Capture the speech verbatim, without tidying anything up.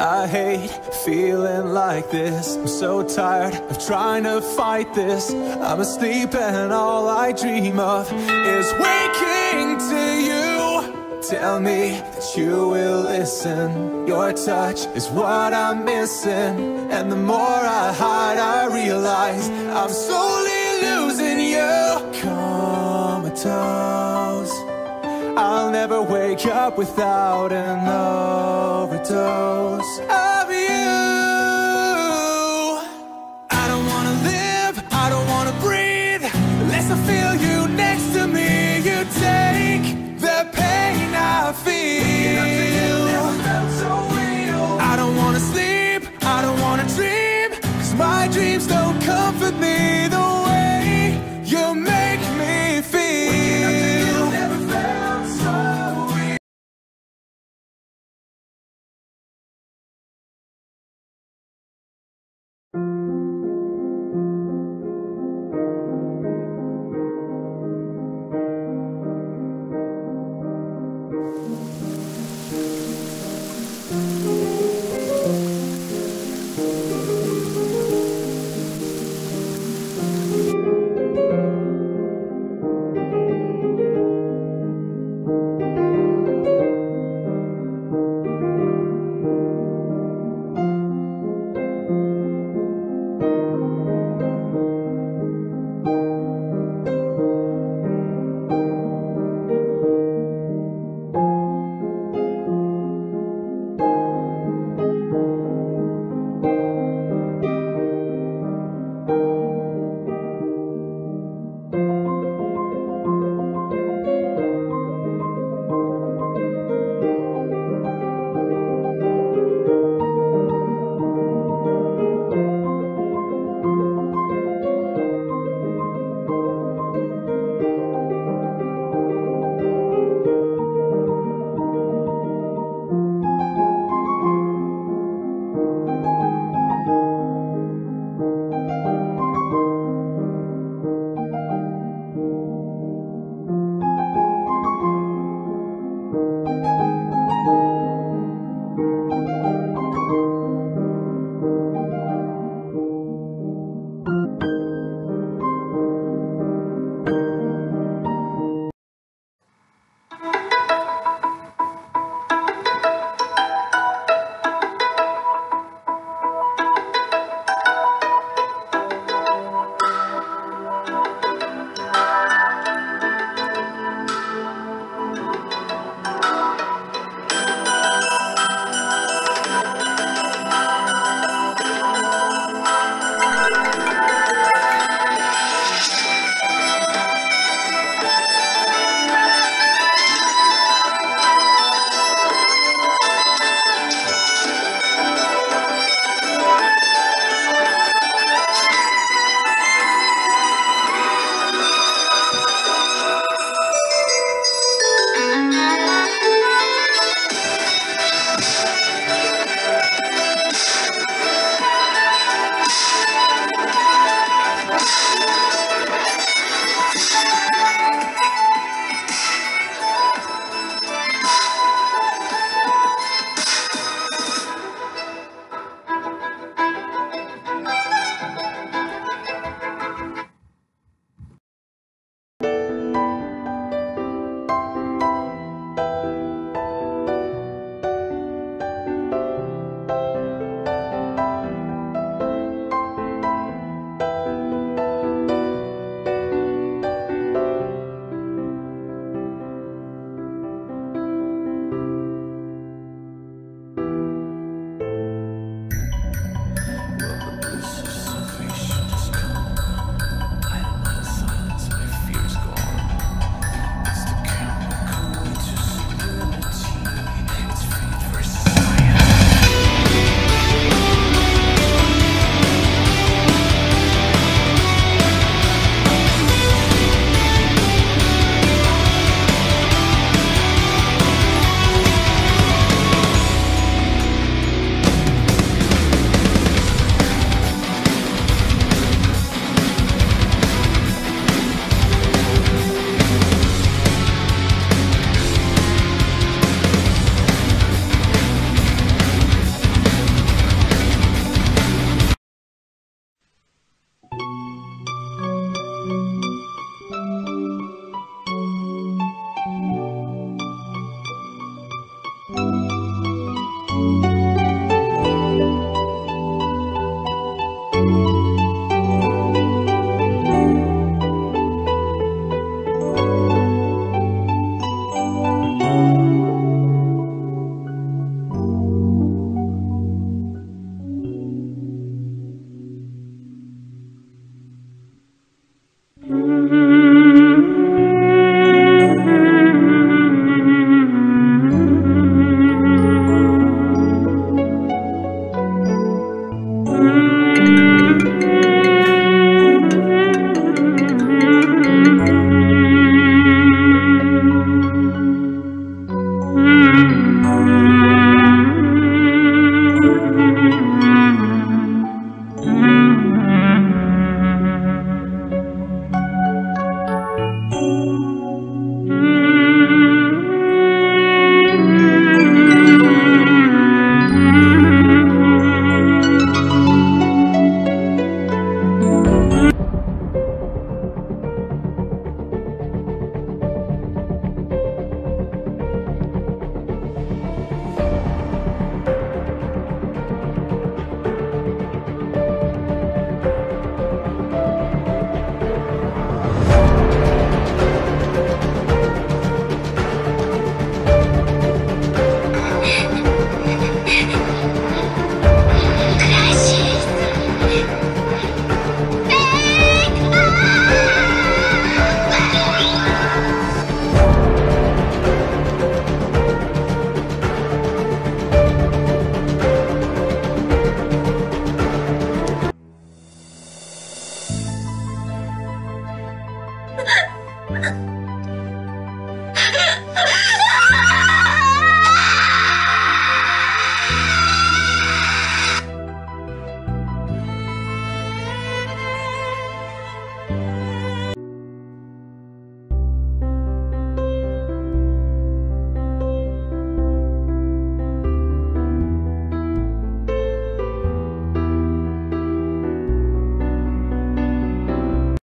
I hate feeling like this. I'm so tired of trying to fight this. I'm asleep and all I dream of is waking to you. Tell me that you will listen. Your touch is what I'm missing. And the more I hide, I realize I'm slowly losing you. Comatose, I'll never wake up without an overdose of you. I don't wanna live, I don't wanna breathe unless I feel you next to me. You take the pain I feel. I don't wanna sleep, I don't wanna dream, 'cause my dreams don't comfort me the way you make me feel. Never felt so weak.